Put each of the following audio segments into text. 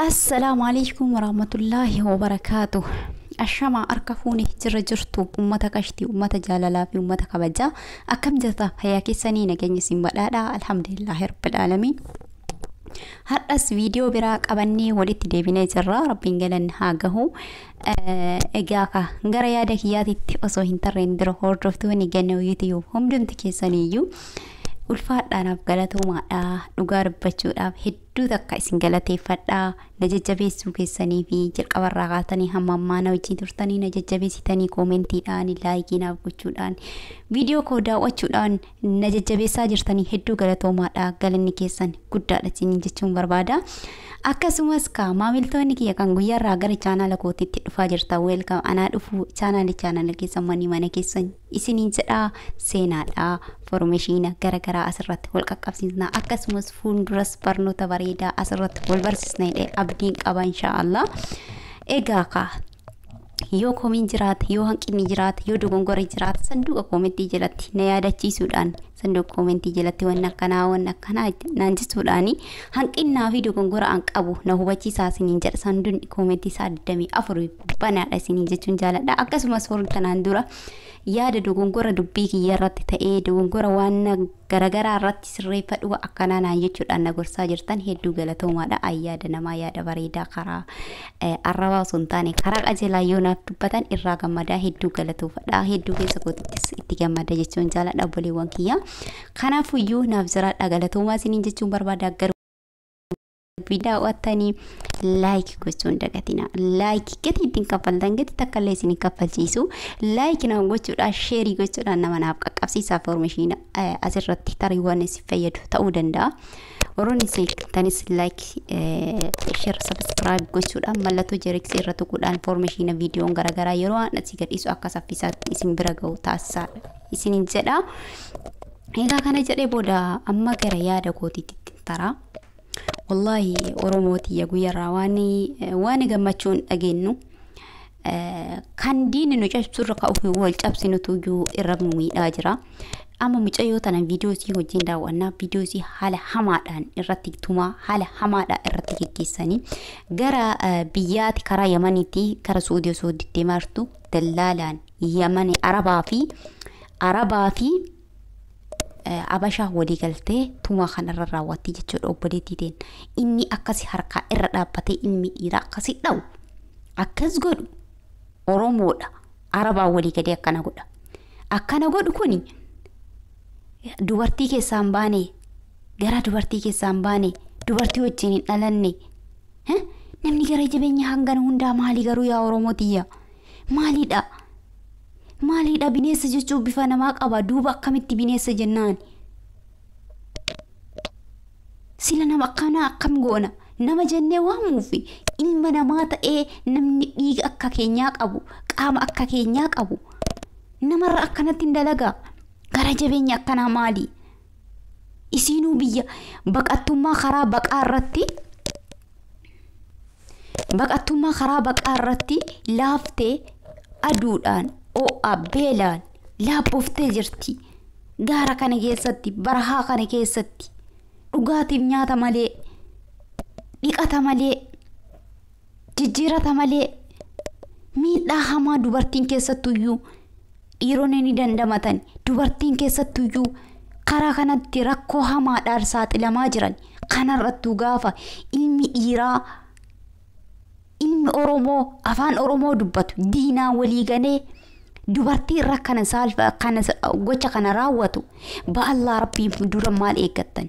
السلام عليكم ورحمة الله وبركاته. الشمع أركفوني جرجرتو أمتا كشتي أمتا جالالا في أمتا كبجا أكم جتا هياكي سنين جني سنبادا الحمد لله رب العالمين. هرأس فيديو براك أبني ولدت ديبيني جرى ربين جلن هاقهو إجاكا غرا يادك يادي تقصو هنترين درو هوردفتوني جنو يوتيوب هم دون تكيسانيو ulfaadhaanaaf galatomaadha dhugaa dubbachuudhaaf hedduu takka isin galateeffadha na jajjabeessuu keessanii fi jalqabarraa kaatanii hamma ammaa na wajjin turtanii na jajjabeessitanii koomentiidhaan laayikiinaaf gochuudhaan viidiyoo koo daawwachuudhaan na jajjabeessaa jirtanii hedduu galatomaadha galanni keessan guddaadha isiniin jechuun barbaada. Akkasumas maamiltoonni kiyya kan guyyaarraa gara chaanaala kootiitti dhufaa jirta welcome anaa dhufu chaanaala keessan mana keessan isiniin jedha seenaadha formeeshina garagaraa asirratti wal qaqqabsiisna akkasumas fuulduras barnoota bareedaa asirratti wal barsiisna abdiin qaba inshaallah. Egaa yoo komiin jiraate yoo hanqinni jiraate yoo dogongorri jiraate sanduuqa koomentii jalatti na yaadachiisuudhaan sanduuqa koomentii jalatti waan akkanaa naan jechuudhaani hanqinnaa fi dogongora an qabu na hubachiisaa isiniin jedha sanduuqni koomentii isaa 24 banaadha isiniin jechuun jaaladha. Akkasumas warri kanaan dura yaada dogongora dubbii kiyya irratti ta'ee dogongora waan garagaraa irratti sirreeffadhu akkanaa naan jechuudhaan na gorsaa jirtan hedduu galatoomaadha. Ayyaada namaa yaada bareedaa karaa arrabaa osoo hin taane karaa qajeelaa yoo naaf dubbatan irraa gammadaa hedduu galatoofadha. Hedduu keessa kootiittis itti gammada jechuun jaaladha obboleewwan kiyya. Kanaafuyyuu naaf jiraadha galatoomaa isiniin jechuun barbaada. Video watani like gochuun dagatina like gati ittiin kaffaltan gati takka illee isin kaffalchiisu like na gochuudha share gochuudha nama naaf qaqqabsiisaa information asirratti tariiwwan si fayyadu ta'uu danda'a. Oroon tanis like share subscribe gochuudha mallattoo jereksii irra tuquudhaan information viidiyoon garagaraa yeroo anatti gadhiisu akka saffisaatti isin bira ga'u taasisaa isiniin jedha. Egaa kana jedhee booda amma gara yaada kootiitti taraa. والله أروموتي يا جويا رواني جمعتون أجنو كان دين إنه جاب سرقة أو في وال جاب سنو توجو الرقمي أجرا أما مجايو تنا فيديوسي هجين داو أنا فيديوسي حالة حمادان الرتيك توما حالة حمادا الرتيك كيساني جرا بيات كرا يمانيتي كرا سودي تمارتو دلالان يماني عربا في abasha wali galtee tuma kanarra raawwatti jechuudha obboleettiin inni akkasi harka irra dhaabbatee ilmi dhiiraa akkasi dhawu akkas godhu oromoodha arabaa wali gadee akkana godhu kuni dubartii keessaan baane gara dubartii keessaan baane dubartii wajjin hin dhalanne namni gara jabeenya hangan hundaa maali garuu yaa oromootiya maalidha bineensa jechuun bifa namaa qaba duuba akkamitti bineensa jennaan sila nama akkam goona nama jennee waamuufi ilma namaa ta'ee namni dhiiga akka keenyaa qabu qaama akka keenyaa qabu namarra akkanatti hin dalaga gara jabeenya akkanaa maali isiinuu biyya baqattummaa karaa baqaa irratti laaftee aduudhaan beelaan laabboftee jirti gaara kana keessatti barahaa kana keessatti dhugaatiif nyaata malee dhiqata malee jijjiirata malee miidhaa hamaa dubartiin keessattuyyuu dhiironni ni dandamatan dubartiin keessattuyyuu karaa kanatti rakkoo hamaadhaan saaxilamaa jiran kanarrattuu gaafa ilmi dhiiraa ilmi oromoo afaan oromoo dubbatu diinaa walii ganee dubartii irra kana saalfa kana gocha kana raawwatu ba Allah rabbiin dura maal eeggattan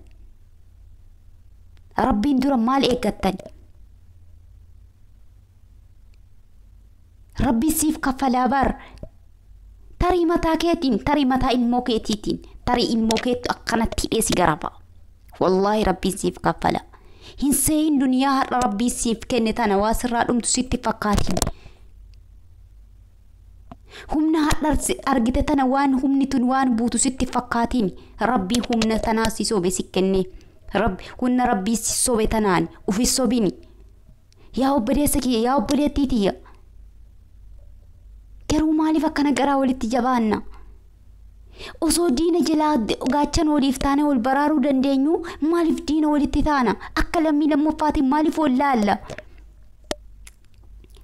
rabbi siif kafalaa bar tarii mataa keetiin tarii mataa ilmoo keetiitiin tarii ilmoo keetu akkanatti dheesi garaba wallahi rabbiin siif kafala hin seen duniyaa har'a rabbii siif kenne tana waa sirraa dhumtu sitti fakkaatiin humna hadharsi argite tana waan humni tun waan buutu sitti fakkaatiin rabbii humna tanaa si sobe si kenne humna rabbii si sobe tanaan ufi sobini yaa obboleessa kiyya yaa obboleettiitiya garuu maaliif akkana garaa walitti jabaanna osoo diina jalaa gaachan waliif taane wal baraaruu dandeenyu maaliif diina walitti taana akka lammii lammaffaatiin maaliif wal laalla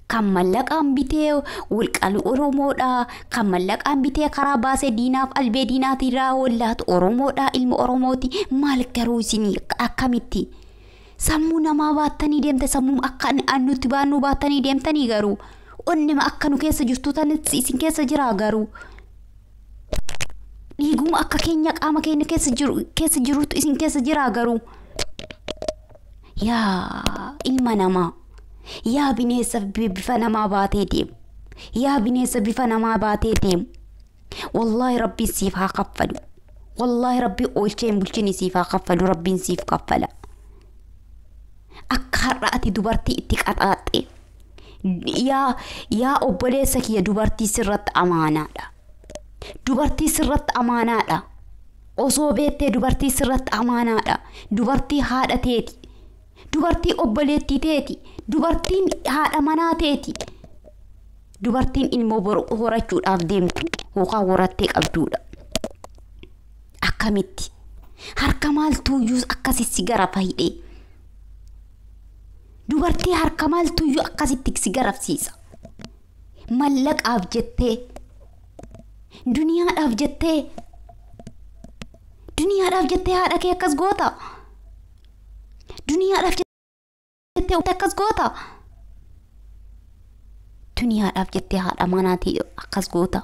kan mallaqaan bitee walqalu Oromoodha, kan mallaqaan bitee karaa baasee diinaaf albee diinaatirraa wallaatu Oromoodha, ilma Oromooti. Maal garuu isin akkamitti sammuu namaa baattanii deemte, sammuu akka nuti baannu baattanii deemtanii garuu onnima akka nu keessa jirtu tanis isin keessa jira garuu dhiiguma akka keenya qaama keenya keessa jirutu isin keessa jira garuu. Yaa ilma namaa, yaa bineensa bifa namaa baatee deemu, yaa bineensa bifa namaa baatee deemu. Wallahi rabbiin siif haa kaffalu, wallahi rabbiin oolcheen bulchini siif haa kaffalu, rabbiin siif kaffala. Akka har'a ati dubartii itti qaxaaxxe, yaa obboleessa kiyya dubartii sirratti amaanaadha, dubartii sirratti amaanaadha. Osoo beettee dubartii sirratti amaanaadha, dubartii haadha teeti, dubartii obboleettii teeti, dubartiin haadha manaa teeti, dubartiin ilmoo horachuudhaaf deemtu yookaan horattee qabduudha. Akkamitti harka maaltuuyyuu akkasitti gara fayyadee, dubartii harka maaltuuyyuu akkasitti si garafsiisa. Mallaqaaf jettee, duniyaadhaaf jettee haadha kee akkas goota, duniyaadhaaf jettee akkas goota, duniyaadhaaf jettee haadha manaatii akkas goota.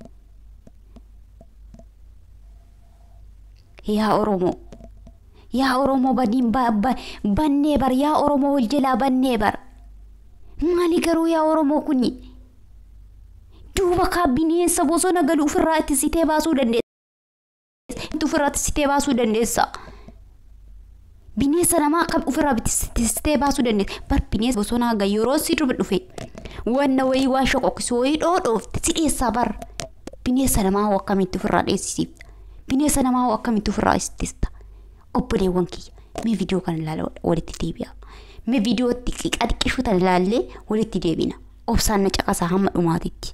Yaa Oromoo, yaa Oromoo bannee bar, yaa Oromoo wal jalaa bannee bar. Maali garuu yaa Oromoo kuni duuba kaa bineensa bosona galu ofirraa ittisitee baasuu dandeessa. Ofirraa ittisitee baasuu dandeessa. Bineensa namaa akka ofirraa ittisitee baasuu dandeessa. Bar bineensa bosonaa gaa yeroo si dhufe wanna wayii waan shoqoqsuu wayii dhoodhoofte si dheessaa bar. Bineensa namaa akkamitti ofirraa dheessisiifta? Bineensa namaa akkamitti ofirraa ittista? Obboleewwan kiyya mee viidiyoo kana ilaala walitti deebi'a. Mee viidiyoo xiqqishu tan ilaallee walitti deebina. Obsaan na caqasaa hamma dhumaatitti.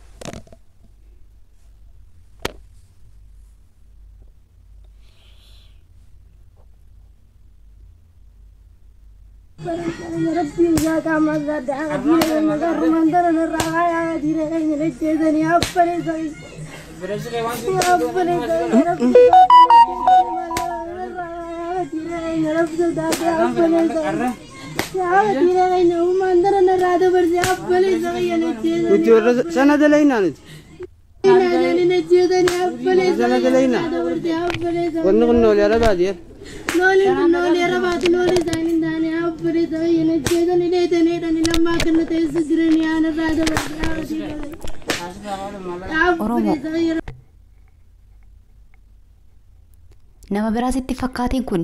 ربي وزاد عمل زاد عقدينا المقر من درن الرعاية دينا أين الجيزن يا أفلي زي يا أفلي زي ربي دينا أين رفض داد يا أفلي زي يا دينا أين ومن درن الرعاية برزي أفلي زي الجيزن كنت سنة دلينا نت الجيزن يا أفلي زي سنة دلينا ونغنو يا ربادير نولي ربات نولي زين داني أفري زين الجيدن اللي تنيرني لما كنت يسجرني أنا بعد Oromoo nama biraasitti fakkaateen kun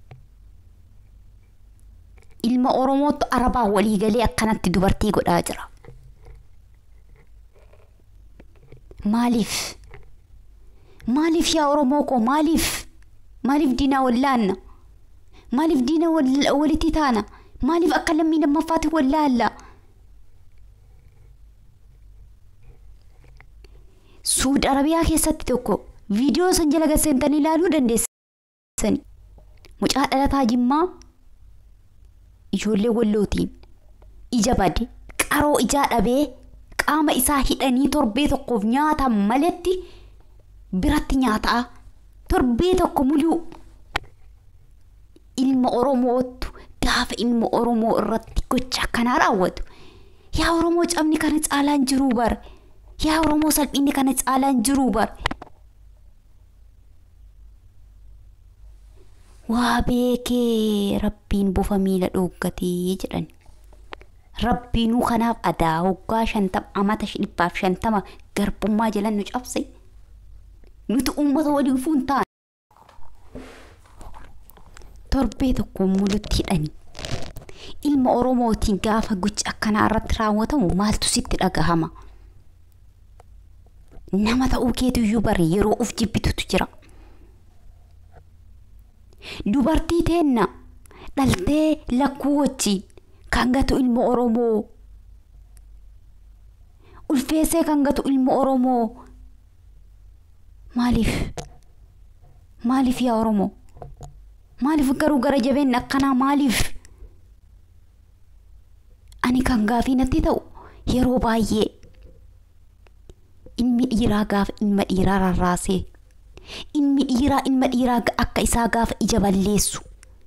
ilma Oromootu Arabaa walii galee akkanatti dubartii godhaa jira. Maaliif yaa Oromoo koo maaliif diina wallaanna? Maaliif diina walitti taana? Maaliif akka lammii lammaffaatti wallaalla? Suudi Arabiyaa keessatti tokko viidiyoo san jala gaseentanii ilaaluu dandeessani. Mucaa dhalataa Jimmaa ijoollee Wallootiin ija bade qaroo ijaa dhabee qaama isaa hidhanii torbee tokkoof nyaata maletti biratti nyaataa torbee tokko muluu. Ilma Oromootu gaafa ilma Oromoo irratti gocha akkanaa raawwatu. Yaa Oromoo cabni kana caalaan jiruu bar. Yaa Oromoo salphinni kana caalaan jiruu bar. Waa beekee rabbiin bofa miila dhooggatee jedhan. Rabbiinuu kanaaf adaa waggaa 50 amata 150 garbummaa jalan nu cabse. Nuti uummata waliin fuuntaan. Torbee tokko mulutti hidhanii. Ilma Oromootiin gaafa gocha akkanaa irratti raawwatamu maaltu sitti dhagahama? Nama ta'uu keetiyyuu bari yeroo of jibbitutu jira. Dubartii teenna dhaltee lakkuu wajjiin kan gatu ilma Oromoo. Ulfeessee kan gatu ilma Oromoo. Maaliif yaa Oromoo? Maaliif garuu gara jabeen akkanaa maaliif? Ani kan gaafii natti ta'u yeroo baay'ee ilmi dhiiraa gaafa ilma dhiiraa rarraasee ilmi dhiiraa akka isaa gaafa ija balleessu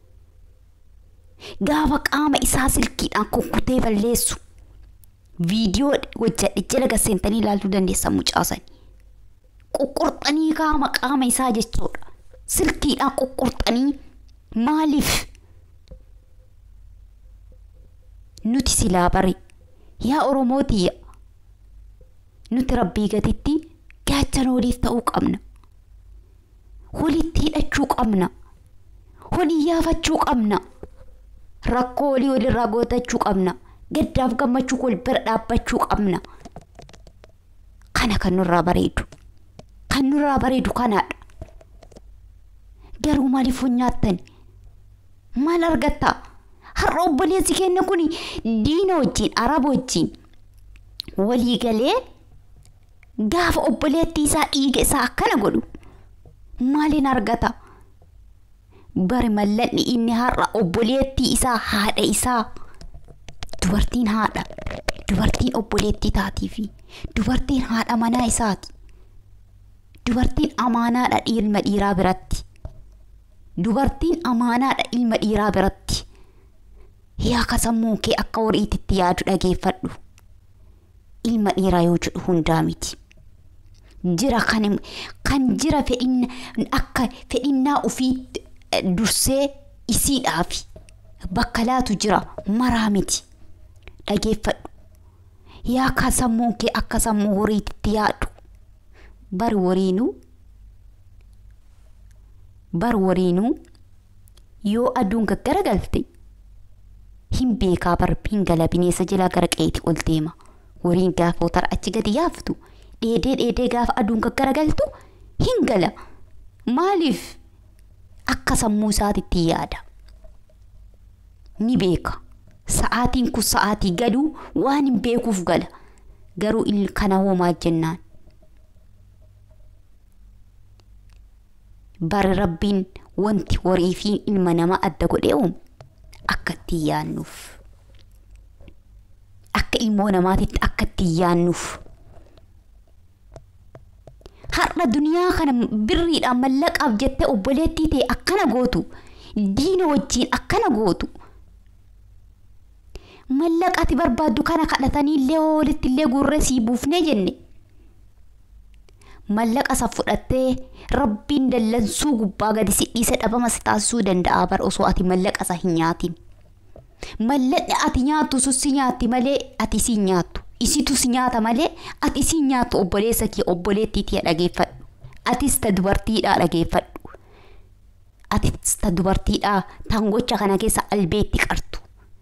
gaafa qaama isaa silkiidhaan kukkutee balleessu viidiyoo hojjedhe jala gaseentanii ilaaluu dandeessan mucaasan qoqqorxanii qaama isaa jechuudha silkiidhaan qoqqorxanii maaliif nuti silaa bare yaa Oromootiya nuti rabbii gatitti gaachan waliif ta'uu qabna walitti hidhachuu qabna walii yaafachuu qabna rakkoo walirraa gootachuu qabna gaddaaf gammachuu wal bira dhaabbachuu qabna kana kan nurraa bareedu kanaadha garuu maaliif nyaattan maal argatta har'a obboleessi keenya kun diina wajjin araba wajjin walii galee gaafa obboleettii isaa dhiiga isaa akkana godhu maaliin argata bari mallanni inni har'a obboleettii isaa haadha isaa dubartiin obboleettii taatii fi dubartiin haadha manaa isaati dubartiin amaanaadha ilma dhiiraa biratti yaa kasammuu kee akka horiititti yaadu dhageeffadhu ilma dhiiraa yoo jedhu hundaa miti jira kan jira akka fedhinnaa ofii dursee isiidhaaf bakka laatu jira maraa miti dhageeffadhu yaa kasammuu kee akka sammuu horiititti yaadu bar wariinuu yoo aduun gaggaraagalte hin beekaa hin gala bineensa jalaa gara qeeti ol deema wariin gaafa utara achi gadi yaaftu dheedee gaafa aduun gaggaragaltu hin gala maaliif akka sammuu isaatitti yaada ni beeka sa'aatiin kun sa'aatii galuu waan hin beekuuf gala garuu kana hoomaa jennaan bari rabbiin wanti horii fi ilma namaa adda godhee uume akka itti yaannuuf akka ilmoo namaatitti akka itti yaannuuf har'a duniyaa kana birriidhaan mallaqaaf jettee obboleettii ta'e akkana gootu diina wajjiin akkana gootu mallaqati barbaaddu kana kadhatanii illee walitti illee gurree sii buufnee jenne mallaqa isa fudhattee rabbiin dallansuu gubbaa gadi si dhiise dhabama si taasisuu danda'a bar osoo ati mallaqa isa hin nyaatin mallaqni ati nyaattu sussi nyaatti malee ati si nyaattu isitu si nyaata malee ati si nyaattu obboleessa kee obboleettiitii dhageeffadhu atis ta dubartiidhaa dhageeffadhu atis ta dubartiidhaa tangocha kana keessa albeetti qartu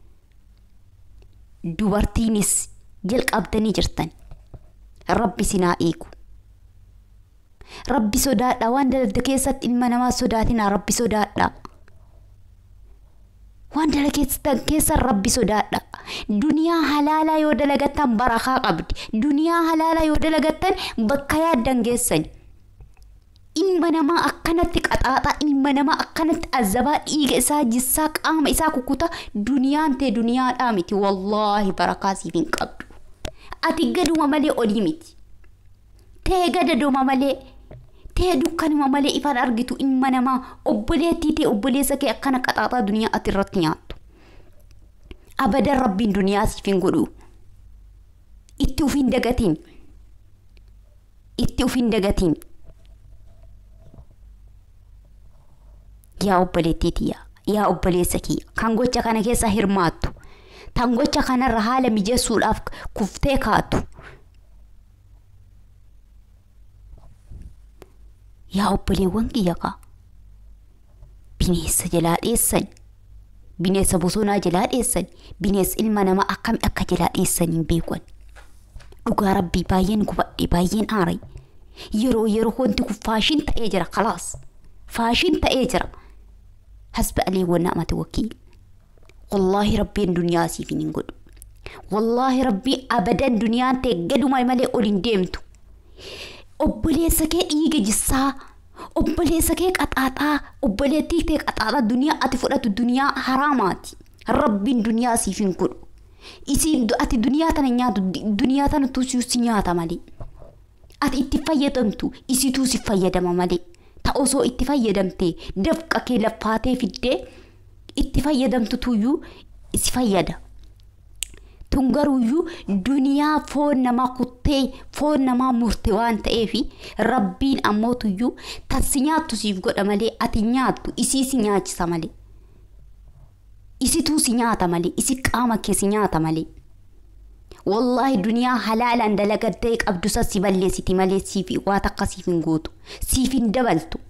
dubartiinis jalqabdanii jirtan rabbi sinaa eegu rabbi sodaadha waan dalagde keessatti ilma namaa sodaatinaa rabbi sodaadha waan dalagde keessa rabbi sodaadha duniyaa halaalaa yoo dalagattan barakaa qabdi duniyaa halaalaa yoo dalagattan bakka yaaddan geessan ilma namaa akkanatti qaxaaxaa ilma namaa akkanatti azabaa dhiiga isaa jissaa qaama isaa kukuta duniyaan tee duniyaadhaa miti wallaahi barakaa siif hin qabdu ati gaduma malee olii miti tee gadaduma malee tee dukkanuma malee ifaan argitu ilma namaa obboleettii tee obboleessa kee akkana qaxaaxaa duniyaa ati irratti nyaattu abadan rabbiin duniyaa siif hin godhu itti uf hin dagatiin yaa obboleettiitii yaa obboleessa kee kan gocha kana keessa hirmaattu tan gocha kanarra haala mijeessuudhaaf kuftee kaatu yaa obboleewwan kiyya kaa bineensa jalaa dheessan bineensa bosonaa jalaa dheessan bineensa ilma namaa akkami akka jalaa dheessan hin beekwan dhugaa rabbii baay'een gubadhe baay'een aaray yeroo wanti kun faashin ta'ee jira khalaas faashin ta'ee jira hasba alee wannaamati wakiil wallaahi rabbiin duniyaa siif hin godhu wallaahi rabbii abadan duniyaan ta'e gaduma malee ol hin deemtu obboleessa kee dhiiga jissaa obboleessa kee qaxaaxaa obboleettii ta'e qaxaaxaa duniyaa ati fudhatu duniyaa haraamaati rabbiin duniyaa siif hin godhu isin ati duniyaa tana nyaatu duniyaa tana tuusiu si nyaata malee ati itti fayyadamtu isituu si fayyadama malee ta osoo itti fayyadamtee dafqa kee laffaatee fiddee itti fayyadamtu tuyyuu si fayyada tungaruyyuu duniyaa foon namaa kuttee foon namaa murte waan ta'eefi rabbiin ammoo tuyyuu tassi nyaattu siif godha malee ati nyaattu isii si nyaachisa malee isituu si nyaata malee isi qaama kee si nyaata malee wallahi duniyaa halaalaan dalagaddee qabdu si balleessiti malee siifi waa takka siif hin gootu siif hin dabaltu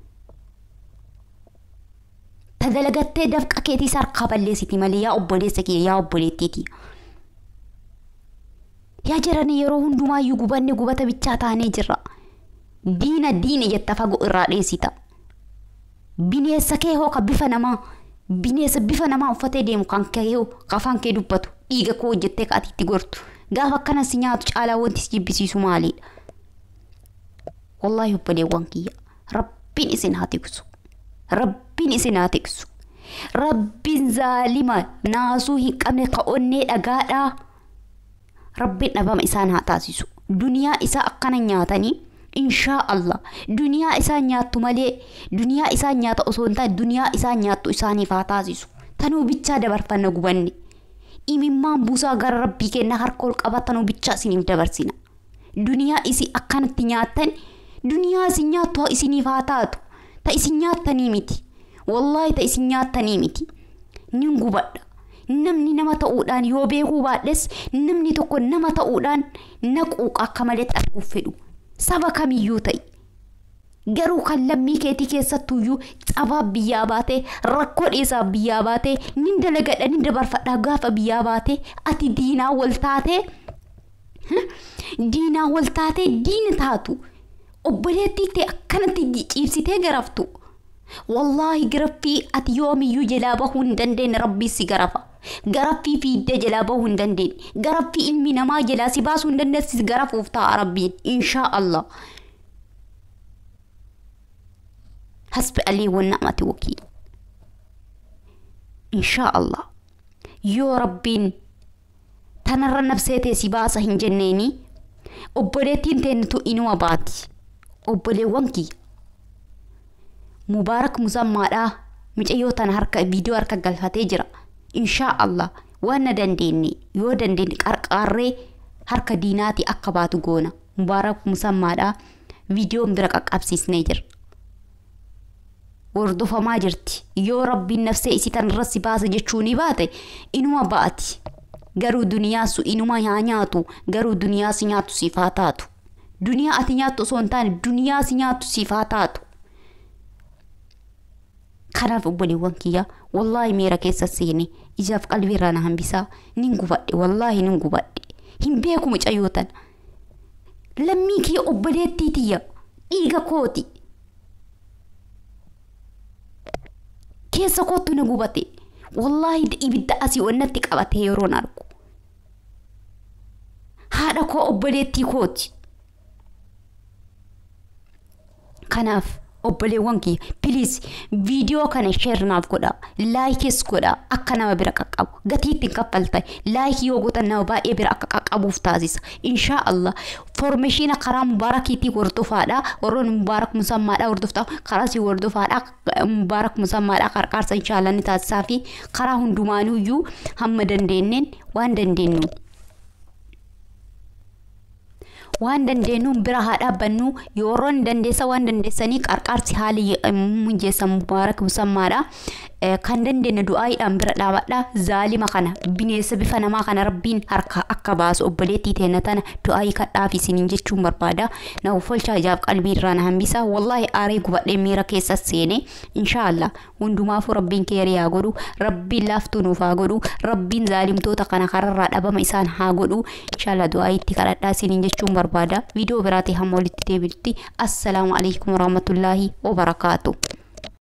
tadalagattee dafqa keetii sarkaa balleessiti malee yaa obboleessa kee yaa obboleettiiti yaa jiranii yeroo hundumaayyuu gubanne gubata bichaa taanee jirra diina jetta fagoo irraa dheessita bineessa kee hoo ka bifa namaa uffatee deemu kan kee afaan kee dubbatu dhiiga koo hojjettee kaatiitti gortu gaafa akkana si nyaatu caalaa wanti si jibbisiisu maaliidha wallahi obboleewwan kiyya rabbiin isin haa tiksu rabbiin zaalima naasuu hin qabne ka onnee dhagaadhaa rabbiin dhabama isaan haa taasisu duniyaa isaa akkana nyaatanii inshaa Allah duniyaa isaa nyaattu malee duniyaa isaa nyaata osoo hin taane duniyaa isaa nyaattu isaaniif haa taasisu tanuu bichaa dabarfanna gubanne imimmaan buusaa gara rabbii kenna harka ol qabatanuu bichaa isiniif dabarsina duniyaa isi akkanatti nyaattan duniyaa isin nyaattu isiniif haa taatu ta isin nyaattanii miti wallahi ta isin nyaattanii miti nin gubadha namni nama ta'uudhaan yoo beekuu baadhes namni tokko nama ta'uudhaan naquuqa akka malee arguuf fedhu saba kamiyyuu ta'i garuu kan lammii keetii keessattuyyuu cabaa biyyaa baatee rakkoo dhiisaa biyyaa baatee nin dalagadha nin dabarfadhaa gaafa biyyaa baatee ati diinaa wal taatee diina taatu obboleettii ta'e akkanatti ciibsitee garaftu wallahi garaffii ati yoomiyyuu jalaa bahuu hin dandeenye rabbii si garafa garaffii fiiddee jalaa bahuu hin dandeenye garaffii ilmi namaa jalaa si baasuu hin dandeessis garafuuf ta'a rabbiin inshaa Allah hasbi alii wanna'amati wakiil inshaa Allah yoo rabbiin tanarra nafseetee si baasa hin jenneeni obboleettiin teennitu inuma baati obboleewwan kiyya mubaarak musammaadhaa micayyoo tana harka viidiyoo harka galfatee jira inshaa Allah waan na dandeenye yoo dandeenye qarqaarree harka diinaati akka baatu goona mubaarak musammaadhaa viidiyoon bira qaqqabsiisnee jira hordofamaa jirti yoo rabbiin nafsee isii tanarra si baasa jechuuni baate inuma baati garuu duniyaa su inuma nyaatu garuu duniyaa si nyaatu siif haa taatu duniyaa ati nyaattu osoo hin taane duniyaa si nyaattu siif haa taatu kanaaf obboleewwan kiyya wallahi meera keessa seene ijaaf qalbii irraa na hambisaa nin gubadhe wallahi nin gubadhe hin beeku mucayyootan lammii kiyya obboleettii tiyya dhiiga kooti keessa kootu na gubate wallahi ibidda asii onnatti qabate yeroon argu haadha koo obboleettii kooti kanaaf obboleewwan kiyya please viidiyoo kana share naaf godha laayikis godha akka nama bira qaqqabu gatiitti kaffalta laayikii yoo gootan nama baay'ee bira akka qaqqabuuf taasisa inshaa Allah formeeshina karaa mubaarakiitii hordofaadha warroon mubaarak musammaadha hordoftaa karaa si hordofaadha mubaarak musammaadha qarqaarsa inshaa Allah ni taasisaa fi karaa hundumaanuyyuu hamma dandeenyeen waan dandeenyu waan dandeenyu bira haa dhaabbannu yooroon dandeessa waan dandeessanii qarqaarsi haali munjeessa mubaarak musammaadha kan dandeenye du'aayiidhaan bira dhaabadha zaalima kana bineessa bifa namaa kana rabbiin harka akka baasu obboleettii teenya tana du'aayii kadhaaf isiniin jechuun barbaada na ufolchaa ijaaf qalbii irraa na hambisa wallahi aaree gubadhee miira keessa seene inshaa Allah hundumaafuu rabbiin keerii haa godhu rabbiin laaftuu nuuf haa godhu rabbiin zaalimtoota kana kararraa dhabama isaan haa godhu inshaa Allah du'aayiitti kadhadhaa isiniin jechuun barbaada viidiyoo biraatti hamma walitti deebinutti assalaamu alaykum warahmatullaahi wabarakaatuh